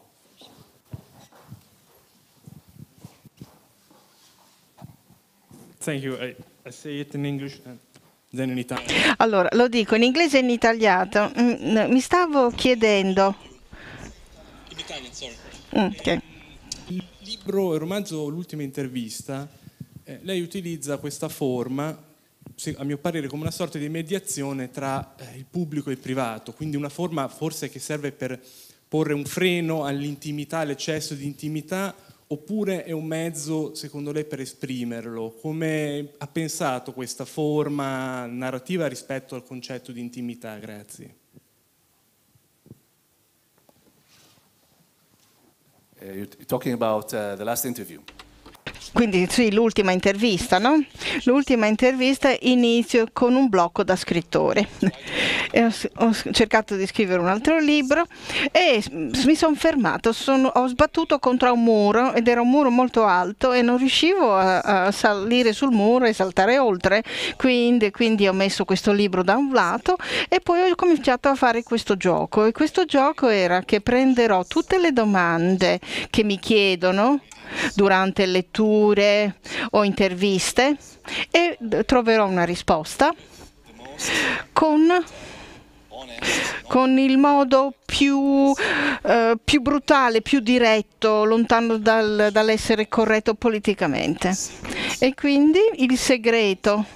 Thank you. I say it in English and then in Italian. Allora, lo dico in inglese e in italiano. Mi stavo chiedendo. In Italian, sorry. Ok. Il libro e romanzo L'ultima intervista, lei utilizza questa forma, a mio parere, come una sorta di mediazione tra il pubblico e il privato, quindi una forma forse che serve per porre un freno all'intimità, all'eccesso di intimità, oppure è un mezzo, secondo lei, per esprimerlo? Come ha pensato questa forma narrativa rispetto al concetto di intimità? Grazie. you're talking about the last interview. Quindi sì, l'ultima intervista, no? L'ultima intervista inizio con un blocco da scrittore. E ho cercato di scrivere un altro libro e mi sono fermato, ho sbattuto contro un muro ed era un muro molto alto e non riuscivo a salire sul muro e saltare oltre, quindi ho messo questo libro da un lato e poi ho cominciato a fare questo gioco, e questo gioco era che prenderò tutte le domande che mi chiedono durante letture o interviste e troverò una risposta con il modo più brutale, più diretto, lontano dall'essere corretto politicamente. E quindi il segreto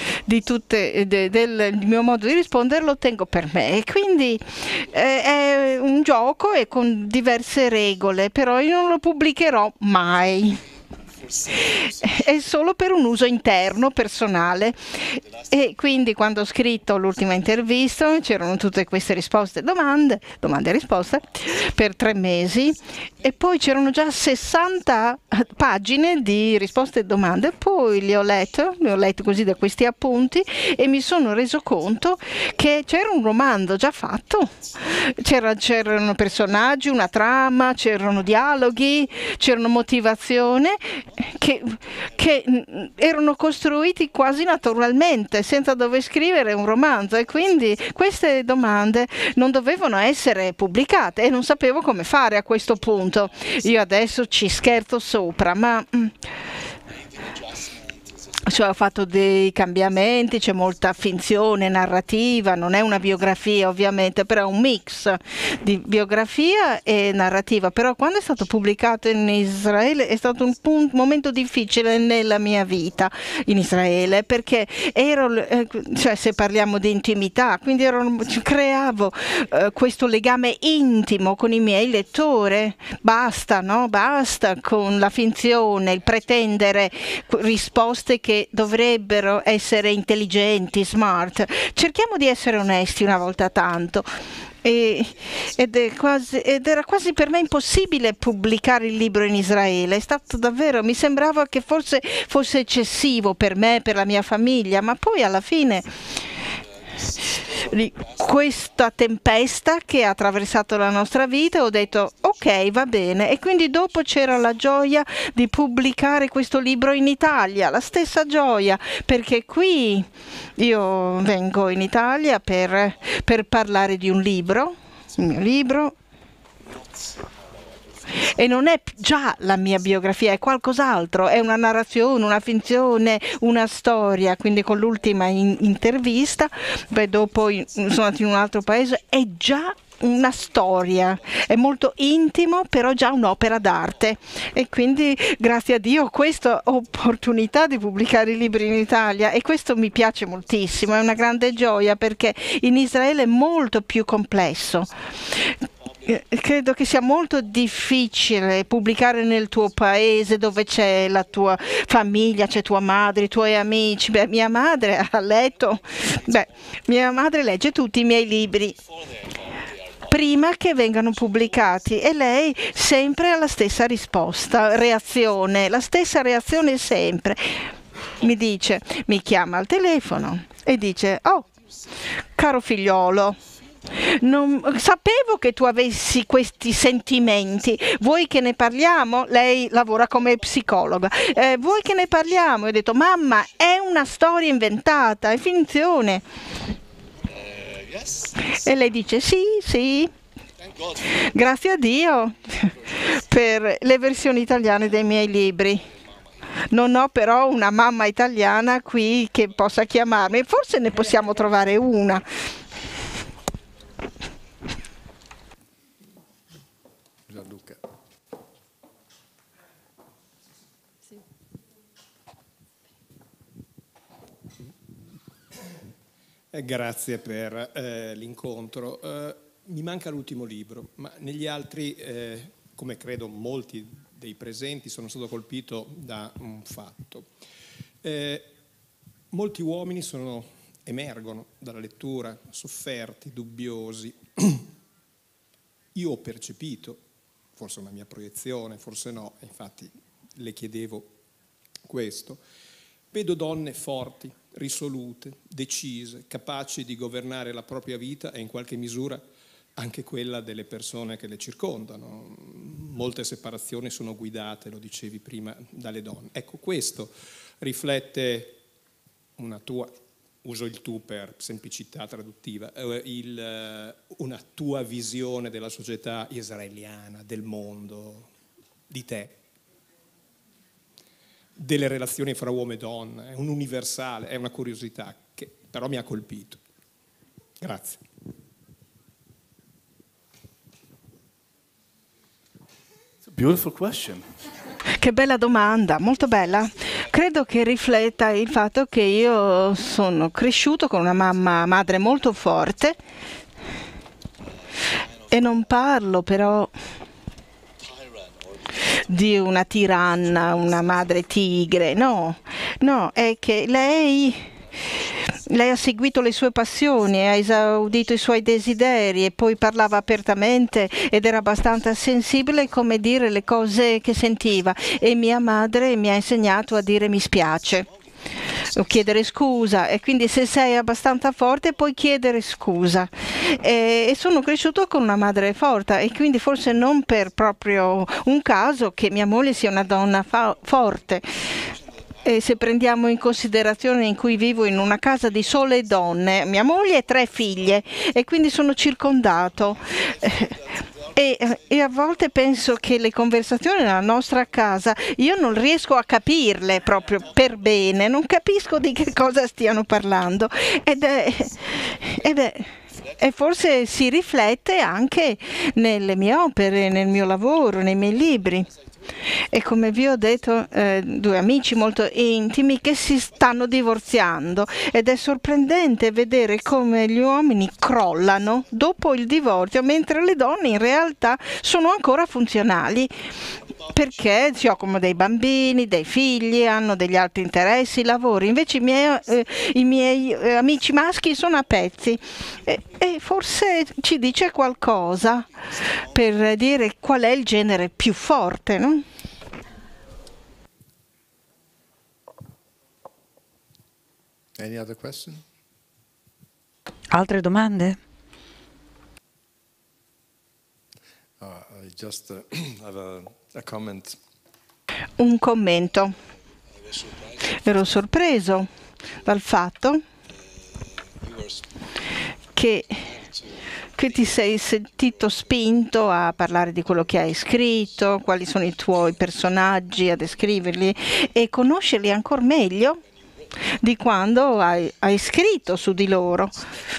del mio modo di rispondere lo tengo per me, e quindi è un gioco e con diverse regole, però io non lo pubblicherò mai. È solo per un uso interno, personale. E quindi quando ho scritto l'ultima intervista c'erano tutte queste risposte, domande e risposte per 3 mesi, e poi c'erano già 60 pagine di risposte e domande. Poi le ho letto così da questi appunti e mi sono reso conto che c'era un romanzo già fatto, c'erano personaggi, una trama, c'erano dialoghi, c'erano motivazioni che erano costruiti quasi naturalmente, senza dover scrivere un romanzo, e quindi queste domande non dovevano essere pubblicate e non sapevo come fare a questo punto. Io adesso ci scherzo sopra, ma ho fatto dei cambiamenti, c'è molta finzione narrativa, non è una biografia ovviamente, però è un mix di biografia e narrativa. Però quando è stato pubblicato in Israele è stato un momento difficile nella mia vita in Israele, perché se parliamo di intimità, quindi creavo questo legame intimo con i miei lettori. Basta con la finzione, il pretendere risposte che dovrebbero essere intelligenti, smart. Cerchiamo di essere onesti una volta tanto. Ed era quasi per me impossibile pubblicare il libro in Israele. È stato davvero, mi sembrava che forse fosse eccessivo per me, per la mia famiglia, ma poi alla fine questa tempesta che ha attraversato la nostra vita, ho detto ok, va bene, e quindi dopo c'era la gioia di pubblicare questo libro in Italia, la stessa gioia, perché qui io vengo in Italia per parlare di un libro, il mio libro, e non è già la mia biografia, è qualcos'altro, è una narrazione, una finzione, una storia. Quindi con l'ultima intervista, dopo sono andata in un altro paese, è già una storia, è molto intimo, però già un'opera d'arte, e quindi grazie a Dio ho questa opportunità di pubblicare i libri in Italia, e questo mi piace moltissimo, è una grande gioia, perché in Israele è molto più complesso. Credo che sia molto difficile pubblicare nel tuo paese, dove c'è la tua famiglia, c'è tua madre, i tuoi amici. Mia madre legge tutti i miei libri prima che vengano pubblicati, e lei sempre ha la stessa reazione, la stessa reazione sempre. Mi chiama al telefono e dice: oh, caro figliolo, non sapevo che tu avessi questi sentimenti, vuoi che ne parliamo? Lei lavora come psicologa. Vuoi che ne parliamo? E ho detto: mamma, è una storia inventata, è finzione. E lei dice: sì, grazie a Dio per le versioni italiane dei miei libri. Non ho però una mamma italiana qui che possa chiamarmi, forse ne possiamo trovare una. Gianluca. Grazie per l'incontro. Mi manca l'ultimo libro, ma negli altri, come credo molti dei presenti, sono stato colpito da un fatto. Molti uomini emergono dalla lettura sofferti, dubbiosi. Io ho percepito forse è una mia proiezione, forse no, infatti le chiedevo questo. Vedo donne forti, risolute, decise, capaci di governare la propria vita e in qualche misura anche quella delle persone che le circondano. Molte separazioni sono guidate, lo dicevi prima, dalle donne. Ecco, questo riflette una tua, uso il tu per semplicità traduttiva, una tua visione della società israeliana, del mondo, di te, delle relazioni fra uomo e donna. È un universale, è una curiosità che però mi ha colpito. Grazie. Beautiful question. Che bella domanda, molto bella. Credo che rifletta il fatto che io sono cresciuto con una madre molto forte e non parlo però di una tiranna, una madre tigre, no, è che lei ha seguito le sue passioni, ha esaudito i suoi desideri e poi parlava apertamente ed era abbastanza sensibile come dire le cose che sentiva, e mia madre mi ha insegnato a dire mi spiace o chiedere scusa, e quindi se sei abbastanza forte puoi chiedere scusa, e sono cresciuto con una madre forte e quindi forse non per proprio un caso che mia moglie sia una donna forte. E se prendiamo in considerazione in cui vivo in una casa di sole donne, mia moglie e 3 figlie, e quindi sono circondato. E a volte penso che le conversazioni nella nostra casa io non riesco a capirle proprio per bene, non capisco di che cosa stiano parlando e forse si riflette anche nelle mie opere, nel mio lavoro, nei miei libri. E come vi ho detto, 2 amici molto intimi che si stanno divorziando, ed è sorprendente vedere come gli uomini crollano dopo il divorzio, mentre le donne in realtà sono ancora funzionali, perché si occupano dei bambini, dei figli, hanno degli altri interessi, lavori. Invece i miei amici maschi sono a pezzi, e forse ci dice qualcosa per dire qual è il genere più forte, no? Any other question? Altre domande? I just have a comment. Un commento. Ero sorpreso dal fatto che ti sei sentito spinto a parlare di quello che hai scritto, quali sono i tuoi personaggi, a descriverli e conoscerli ancora meglio di quando hai scritto su di loro.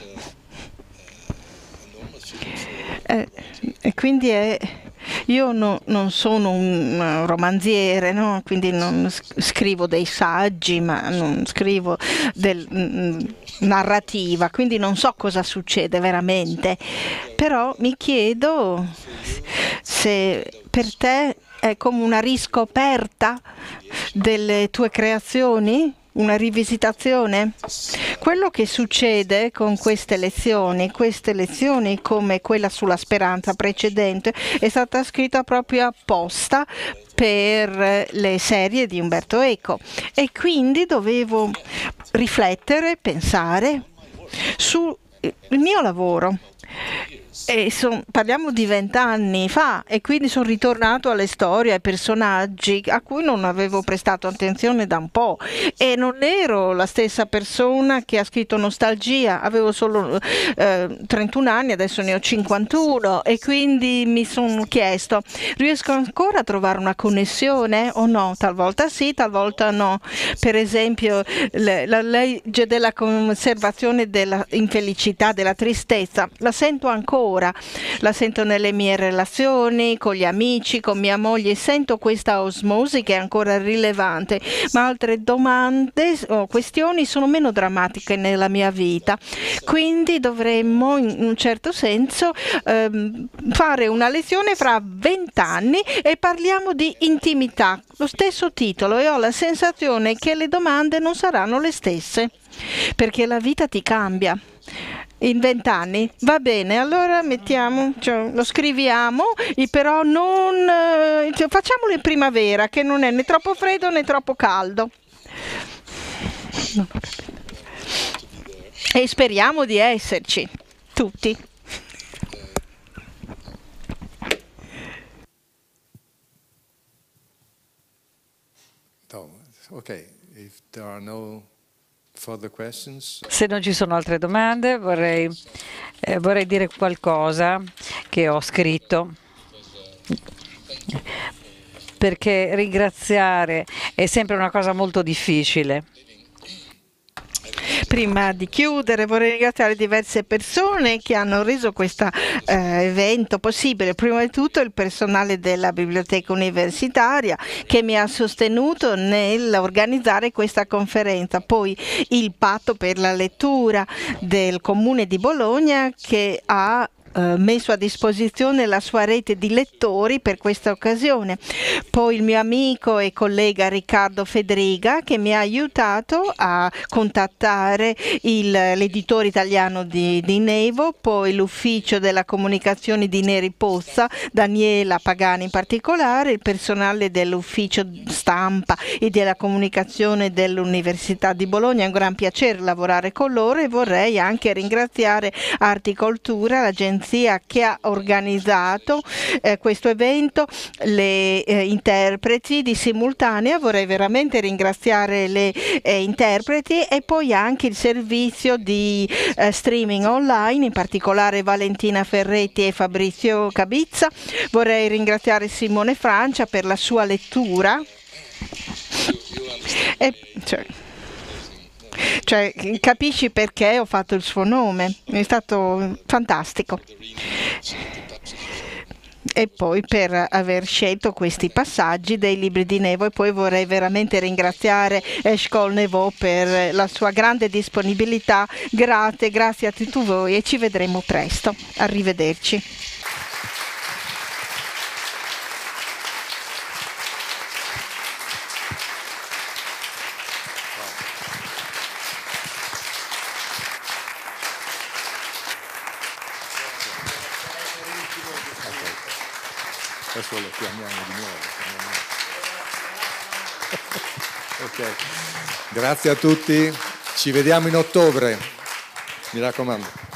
E quindi io non sono un romanziere, no? Quindi non scrivo dei saggi, ma non scrivo narrativa, quindi non so cosa succede veramente, però mi chiedo se per te è come una riscoperta delle tue creazioni, una rivisitazione. Quello che succede con queste lezioni come quella sulla speranza precedente, è stata scritta proprio apposta per le serie di Umberto Eco, e quindi dovevo riflettere, pensare sul mio lavoro. E parliamo di 20 anni fa, e quindi sono ritornato alle storie, ai personaggi a cui non avevo prestato attenzione da un po', e non ero la stessa persona che ha scritto Nostalgia. Avevo solo 31 anni, adesso ne ho 51, e quindi mi sono chiesto: riesco ancora a trovare una connessione o no? Talvolta sì, talvolta no. Per esempio la legge della conservazione della infelicità, della tristezza, la sento ancora. La sento nelle mie relazioni con gli amici, con mia moglie, sento questa osmosi che è ancora rilevante, ma altre domande o questioni sono meno drammatiche nella mia vita. Quindi dovremmo in un certo senso fare una lezione fra 20 anni e parliamo di intimità, lo stesso titolo, e ho la sensazione che le domande non saranno le stesse, perché la vita ti cambia. In 20 anni? Va bene, allora mettiamo, cioè, lo scriviamo, però non facciamolo in primavera, che non è né troppo freddo né troppo caldo. Non ho capito. E speriamo di esserci, tutti. Okay, if there are no further questions. Se non ci sono altre domande, vorrei dire qualcosa che ho scritto, perché ringraziare è sempre una cosa molto difficile. Prima di chiudere vorrei ringraziare diverse persone che hanno reso questo evento possibile. Prima di tutto il personale della biblioteca universitaria che mi ha sostenuto nell'organizzare questa conferenza, poi il patto per la lettura del Comune di Bologna che ha messo a disposizione la sua rete di lettori per questa occasione, poi il mio amico e collega Riccardo Fedriga che mi ha aiutato a contattare l'editore italiano di Nevo, poi l'ufficio della comunicazione di Neri Pozza, Daniela Pagani in particolare, il personale dell'ufficio stampa e della comunicazione dell'Università di Bologna. È un gran piacere lavorare con loro e vorrei anche ringraziare Articoltura, l'agenzia che ha organizzato questo evento, le interpreti di simultanea, vorrei veramente ringraziare le interpreti e poi anche il servizio di streaming online, in particolare Valentina Ferretti e Fabrizio Cabizza. Vorrei ringraziare Simone Francia per la sua lettura. Cioè, capisci perché ho fatto il suo nome, è stato fantastico. E poi per aver scelto questi passaggi dei libri di Nevo, e poi vorrei veramente ringraziare Eshkol Nevo per la sua grande disponibilità. Grazie a tutti voi e ci vedremo presto. Arrivederci. Adesso lo chiamiamo di nuovo. Ok. Grazie a tutti, ci vediamo in ottobre, mi raccomando.